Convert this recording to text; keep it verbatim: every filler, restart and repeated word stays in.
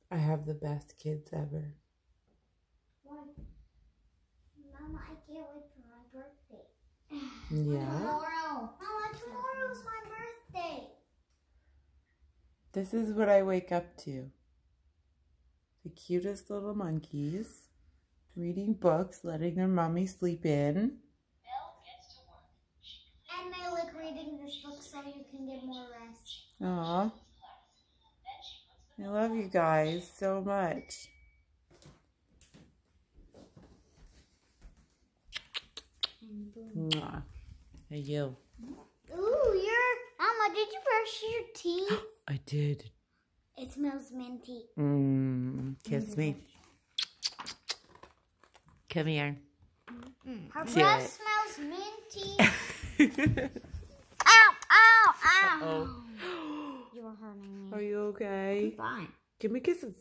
I have the best kids ever. Why? Mama, I can't wait for my birthday. Yeah. Tomorrow. Mama, tomorrow's my birthday. This is what I wake up to. The cutest little monkeys reading books, letting their mommy sleep in. And I like reading this book so you can get more rest. Aw. I love you guys so much. Mwah. Hey, you. Ooh, you're... Mama, did you brush your teeth? I did. It smells minty. Mmm. Kiss me. Come here. Her Do breath it. smells minty. Ow, ow, ow. Uh-oh. You were hurting me. Are you okay? I'm fine. Give me kisses.